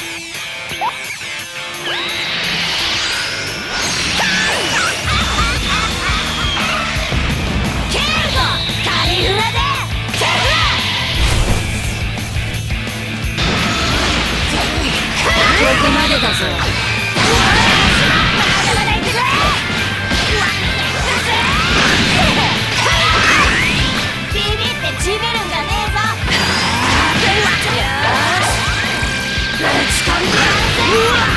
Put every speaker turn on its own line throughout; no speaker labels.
ここまでだぞ。ビビってちびるんじゃねえぞ。よし、ぶち込んでやるぜ。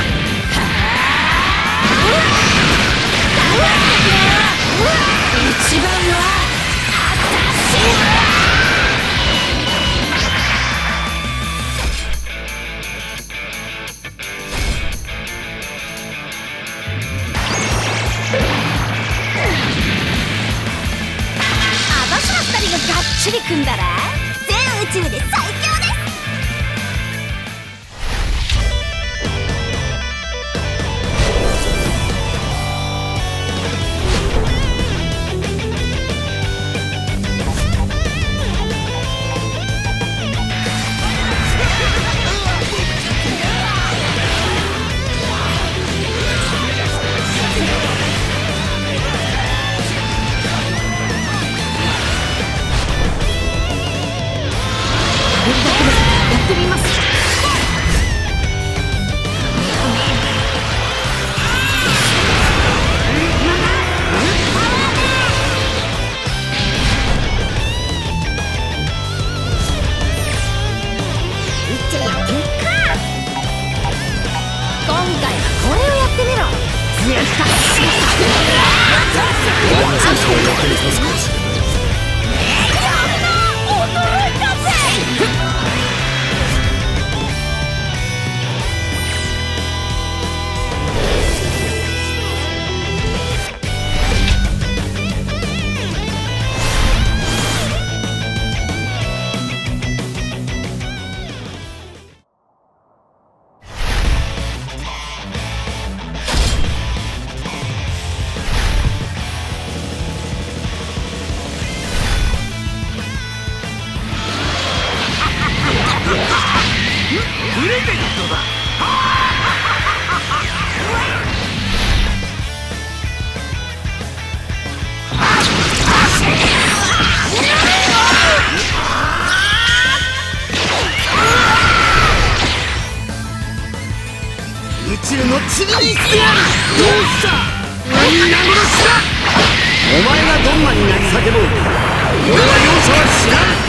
一番は私。がっちり組んだら全宇宙で最強です。やってみます。今回はこれをやってみろ。プレゼントだ。宇宙の塵にしてやる。どうしたみんな殺しだ。お前がどんなに泣き叫ぼうと俺は容赦はしない。